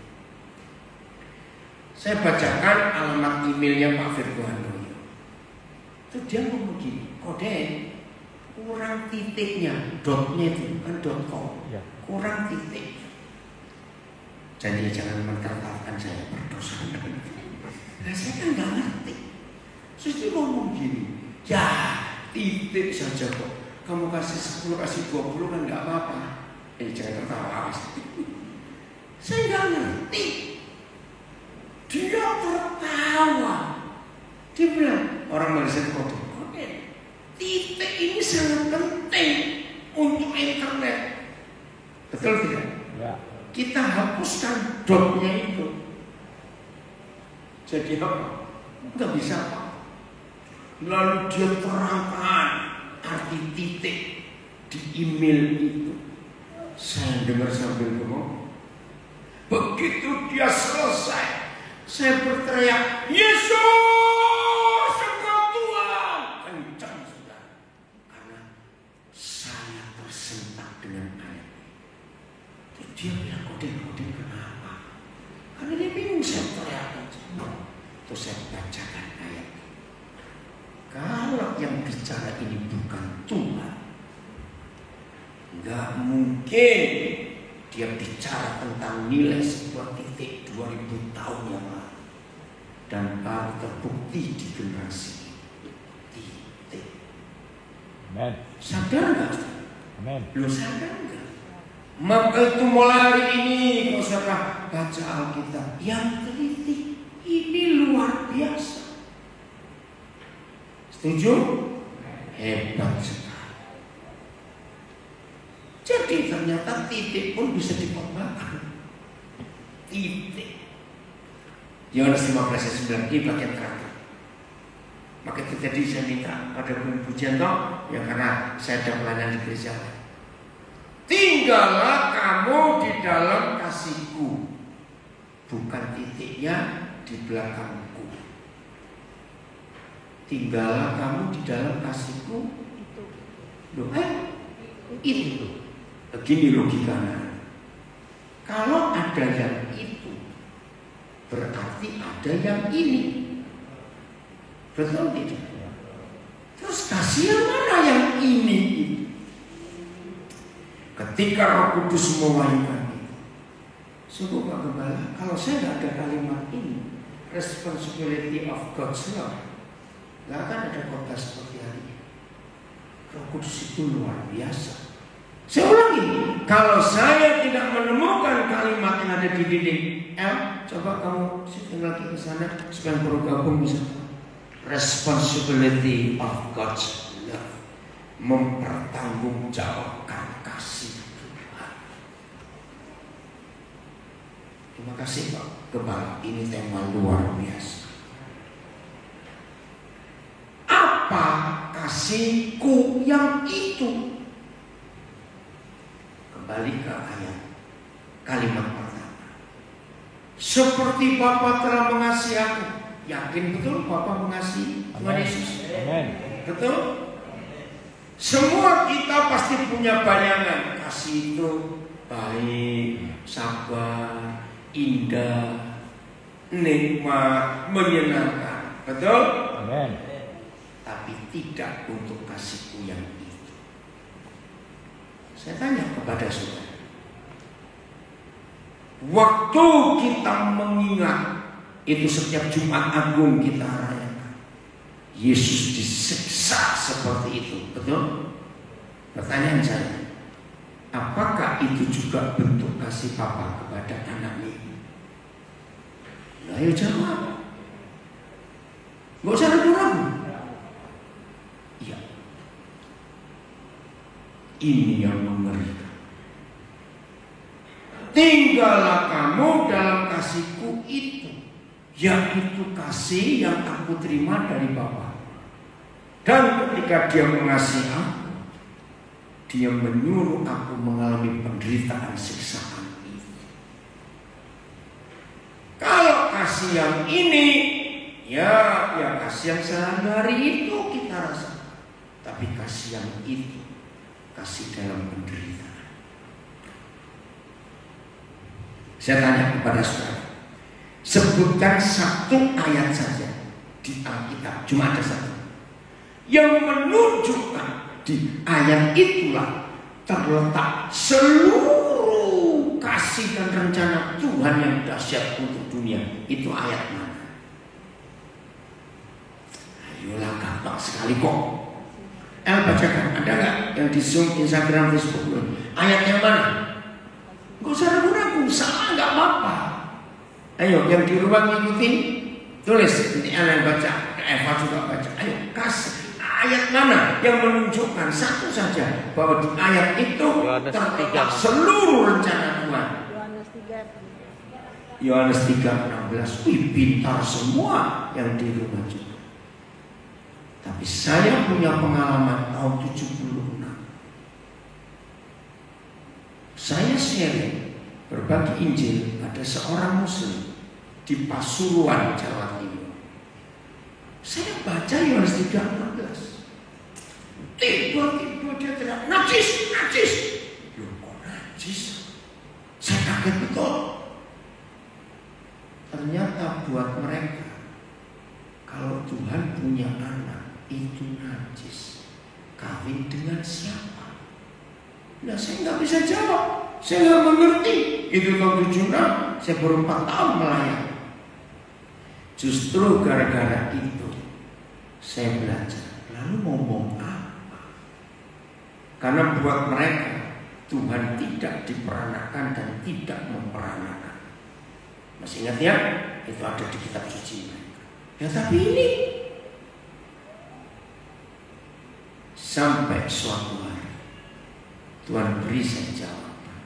Saya bacakan alamat emailnya Pak Virgo Handoyo. Itu dia ngomong begini, kode kurang titiknya, dotnya itu kan .com, kurang titik. Jadi jangan mentertawakan saya berdosa. Nah saya kan nggak ngerti. Terus dia ngomong gini, ya titik saja kok. Kamu kasih 10, kasih 20 kan nggak apa-apa. Jangan tertawa. Saya nggak ngerti. Dia tertawa. Dia bilang, orang Malaysia kode. Titik ini sangat penting untuk internet. Betul tidak? Ya. Kita hapuskan dotnya itu. Jadi apa? Nggak bisa apa. Lalu dia terangkan arti titik di email itu. Saya dengar sambil ngomong. Begitu dia selesai, saya berteriak, Yesus, Engkau Tuhan. Kencang sudah. Karena saya tersentak dengan ayat. Terus dia bilang, kode kenapa? Karena dia bingung, saya teriak. Terus saya bacakan ayat. Kalau yang bicara ini bukan Tuhan, nggak mungkin dia bicara tentang nilai sebuah titik 2000 tahun yang lalu dan baru terbukti di generasi titik. Amen. Sadar nggak? Amen. Lu sadar nggak? Maka itu mulai hari ini kalau saudara baca Alkitab yang teliti, ini luar biasa. Setuju? Hebat sekali. Jadi ternyata titik pun bisa dikembangkan. Titik. Yohanes 15:9 ini bagian terakhir. Maka itu tadi saya minta pada Bu Pujianto, ya karena saya ada pelayanan di gereja. Tinggallah kamu di dalam kasihku, bukan titiknya di belakangku. Tinggallah kamu di dalam kasihku. Itu. Begini logikanya. Kalau ada yang itu, berarti ada yang ini. Betul tidak? Terus kasih yang mana yang ini? Ketika Roh Kudus mewahyukan itu, sungguh Pak Gembala, kalau saya tidak ada kalimat ini, responsibility of God's love, nggak akan ada kota seperti hari ini. Roh Kudus itu luar biasa. Saya ulangi, kalau saya tidak menemukan kalimat yang ada di dinding coba kamu siting lagi ke sana supaya baru gabung bisa. Responsibility of God's love, mempertanggungjawabkan kasih Tuhan. Terima kasih Pak Gembala, ini tema luar biasa. Apa kasihku yang itu? Kembali ke ayat. Kalimat pertama, seperti Bapa telah mengasihi aku. Yakin betul Bapa mengasihi Tuhan Yesus? Amin. Betul? Semua kita pasti punya bayangan. Kasih itu baik, sabar, indah, nikmat, menyenangkan. Betul? Amin. Tapi tidak untuk kasihku yang itu. Saya tanya kepada saudara, waktu kita mengingat itu setiap Jumat Agung kita rayakan, Yesus disiksa seperti itu, betul? Pertanyaan saya, apakah itu juga bentuk kasih Bapa kepada anaknya? Ayo jawab. Gak usah ragu-ragu. Iya. Ini yang mengerikan. Tinggallah kamu dalam kasihku itu, yaitu kasih yang aku terima dari Bapa. Dan ketika dia mengasihi aku, dia menyuruh aku mengalami penderitaan siksaan itu. Kalau kasih yang ini, ya kasih yang sehari-hari itu kita rasakan. Tapi kasih yang itu, kasih dalam penderitaan. Saya tanya kepada saudara, sebutkan satu ayat saja di Alkitab, cuma ada satu, yang menunjukkan di ayat itulah terletak seluruh kasih dan rencana Tuhan yang dahsyat untuk dunia. Itu ayat mana? Ayolah, gampang sekali kok. Bacakan, ada nggak yang di Zoom, Instagram, Facebook? Ayat yang mana? Gak usah ragu-ragu, salah nggak apa-apa. Ayo, yang di rumah ngikuti, tulis. Nanti Ellen baca, Eva juga baca. Ayo, kasih ayat mana yang menunjukkan satu saja bahwa di ayat itu terletak seluruh rencana Tuhan. Yohanes 3:16. Wih, pintar semua yang di rumah juga. Tapi saya punya pengalaman tahun 76. Saya sharing berbagi Injil pada seorang Muslim di Pasuruan, Jawa Timur. Saya baca Yohanes 3:16. Tiba-tiba dia teriak, najis, najis. Loh, kok najis? Saya kaget betul. Ternyata buat mereka, kalau Tuhan punya anak itu najis, kawin dengan siapa? Nah, saya nggak bisa jawab. Saya nggak mengerti. Itu tahun 76, saya baru 4 tahun melayani. Justru gara-gara itu saya belajar. Lalu ngomong apa? Karena buat mereka Tuhan tidak diperanakan dan tidak memperanakan. Masih ingat ya? Itu ada di kitab suci mereka. Ya tapi ini sampai suatu hari Tuhan beri saya jawaban.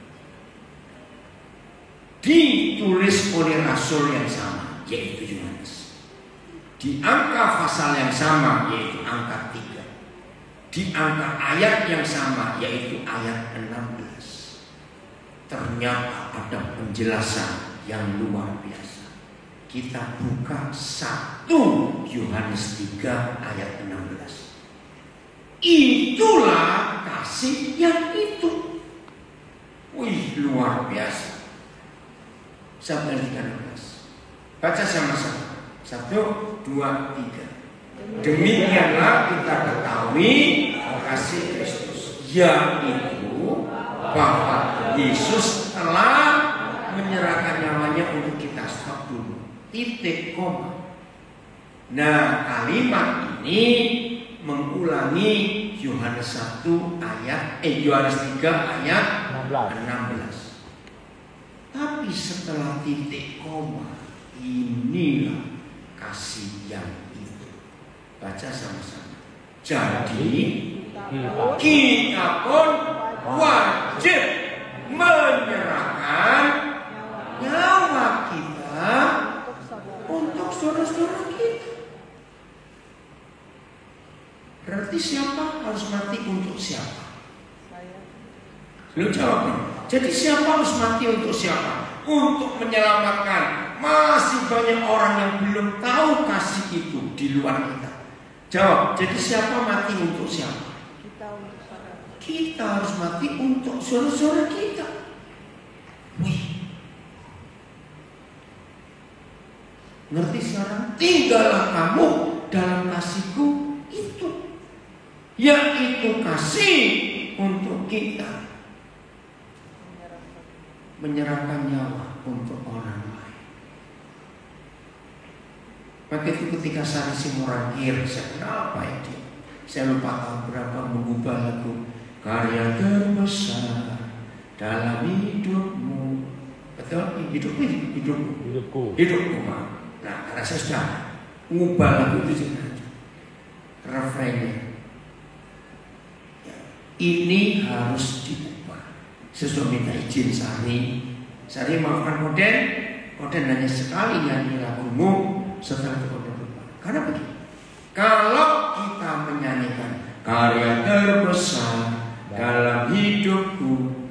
Ditulis oleh rasul yang sama, yaitu Yohanes. Di angka pasal yang sama, yaitu angka 3. Di angka ayat yang sama, yaitu ayat 16. Ternyata ada penjelasan yang luar biasa. Kita buka 1 Yohanes 3 ayat 16. Itulah kasih yang itu. Wih, luar biasa. Sampai 13. Baca sama-sama. 1, 2, 3. Demikianlah kita ketahui kasih Kristus, yaitu bahwa Yesus telah menyerahkan nyawanya untuk kita. Stop dulu. Titik, koma. Nah, kalimat ini mengulangi Yohanes 1 ayat Yohanes 3 ayat 16. Tapi setelah titik koma, inilah kasih yang itu. Baca sama-sama. Jadi kita pun wajib menyerahkan nyawa kita untuk saudara-saudara kita. Berarti siapa harus mati untuk siapa? Lu jawab. Jadi siapa harus mati untuk siapa? Untuk menyelamatkan. Masih banyak orang yang belum tahu kasih itu di luar kita. Jawab, jadi siapa mati untuk siapa? Kita harus mati untuk saudara-saudara kita. Wih. Ngerti sekarang? Tinggallah kamu dalam kasihku itu. Yaitu kasih untuk kita. Menyerahkan nyawa untuk orang lain. Maka itu ketika Sari Simorangkir, saya kenapa ya dia? Saya lupa tahun berapa mengubah lagu karya terbesar dalam hidupmu. Betul? Hidupku. Nah, karena saya sudah mengubah lagu itu saja. Refrainnya. Ya, ini harus diubah. Saya sudah minta izin Sari maafkan Koden hanya sekali nyanyi lagumu setelah itu Koden lupa. Karena begini, kalau kita menyanyikan karya terbesar dalam hidupku,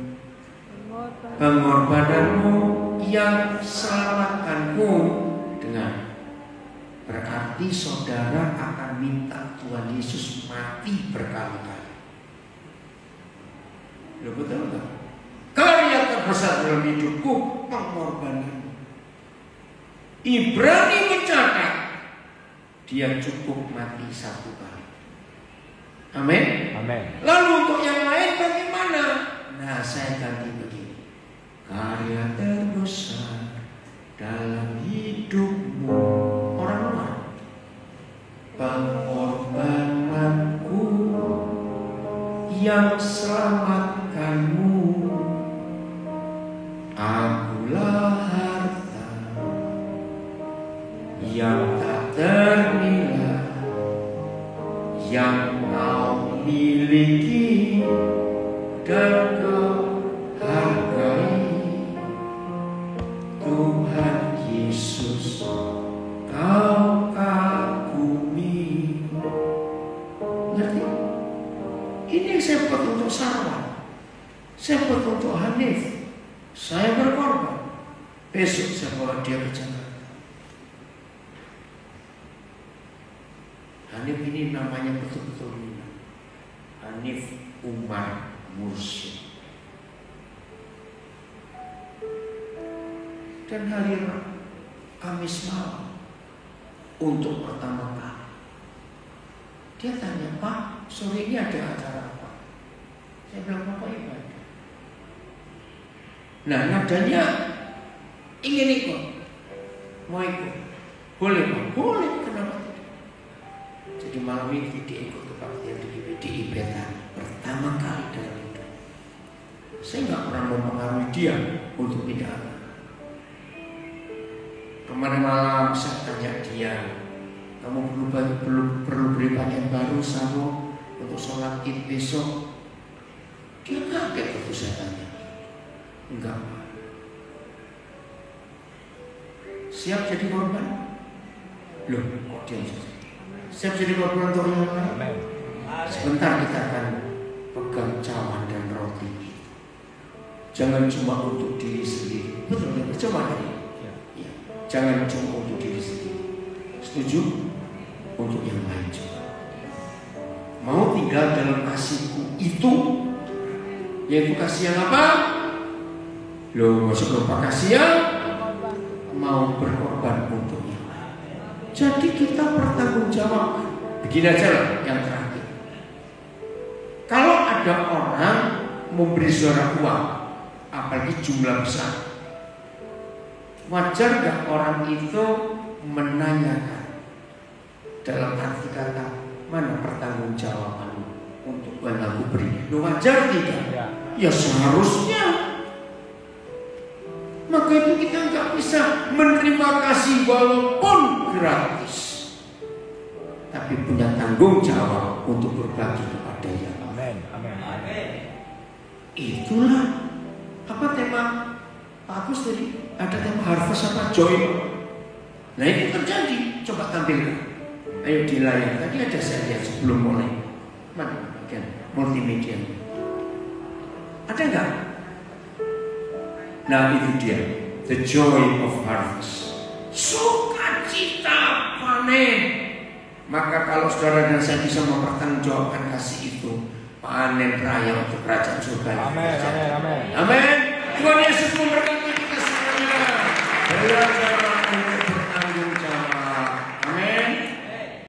pengorbananmu yang selamatkanku, dengan berarti saudara akan minta Tuhan Yesus mati berkali-kali. Loh, betul enggak? Karya terbesar dalam hidupku, pengorbanan. Ibrani mencatat dia cukup mati 1 kali. Amin. Lalu untuk yang lain bagaimana? Nah, saya ganti begini. Karya terbesar dalam hidupmu, orang luar, pengorbananku yang selamatkanmu. Akulah harta yang tak ternilai yang kau miliki dan kau hargai. Tuhan Yesus, kau kagumi. Ngerti? Ini yang saya buat untuk Sarwan, saya buat untuk Hanif. Saya berkorban. Besok saya bawa dia ke Jakarta. Hanif ini namanya betul-betul Minang. Hanif Umar Mursyid. Dan hari Kamis malam untuk pertama kali dia tanya, Pak, sore ini ada acara apa? Saya bilang, Bapak ibadah. Nah, nadanya ingin ikut, mau ikut, boleh Pak, boleh, kenapa tidak? Jadi malam ini dia ikut kebaktian di IPETA pertama kali dalam hidup. Saya nggak pernah mempengaruhi dia untuk pindah agama. Kemarin malam saya tanya dia, kamu perlu beri pakaian baru sama untuk sholat Id besok? Dia kaget waktu saya tanya. Enggak. Siap jadi korban? Loh, kok dia siap jadi korban untuk yang lain? Sebentar kita akan pegang cawan dan roti. Jangan cuma untuk diri sendiri. Betul ya? Coba tadi. Ya. Jangan cuma untuk diri sendiri. Setuju? Untuk yang lain juga. Mau tinggal dalam kasihku itu, yaitu kasih yang apa? Loh, masuk lupa kasih ya? Mau berkorban untuk yang lain. Jadi kita bertanggung jawab. Begini aja lah yang terakhir. Kalau ada orang memberi saudara uang, apalagi jumlah besar, wajar gak orang itu menanyakan dalam arti kata, mana pertanggung jawabanmu untuk uang aku beri? Loh, wajar tidak? Ya seharusnya. Maka itu kita nggak bisa menerima kasih walaupun gratis, tapi punya tanggung jawab untuk berbagi kepada yang lain. Amin. Itulah apa tema Pak Agus tadi, ada tema harvest apa joy. Nah itu terjadi. Coba tampilkan. Ayo di layar. Tadi ada saya lihat sebelum mulai. Mana bagian multimedia? Ada nggak? Nah itu dia, the joy of harvest, sukacita panen. Maka kalau saudara dan saya bisa mempertanggungjawabkan kasih itu, panen raya untuk kerajaan surga. Amin, amin, amin. Amin. Tuhan Yesus memberkati kita semuanya.